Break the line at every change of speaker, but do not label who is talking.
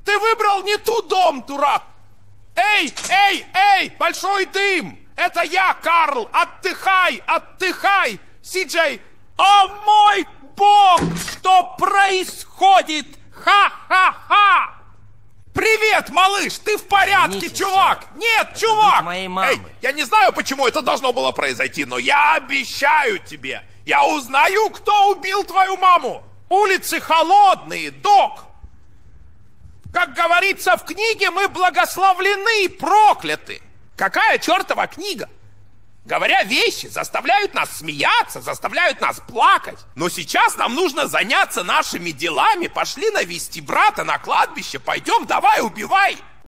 Ты выбрал не ту дом, дурак! Эй, большой дым! Это я, Карл! Отдыхай, отдыхай! Си-Джей!
О мой бог! Что происходит? Ха-ха-ха!
Привет, малыш! Ты в порядке,
Извините,
чувак?
сэр.
Нет,
Это
чувак!
дом моей мамы.
Эй, я не знаю, почему это должно было произойти, но я обещаю тебе, я узнаю, кто убил твою маму! Улицы холодные, док! Как говорится в книге, мы благословлены и прокляты. Какая чертова книга? Говоря вещи, заставляют нас смеяться, заставляют нас плакать. Но сейчас нам нужно заняться нашими делами. Пошли навести брата на кладбище. Пойдем, давай, убивай.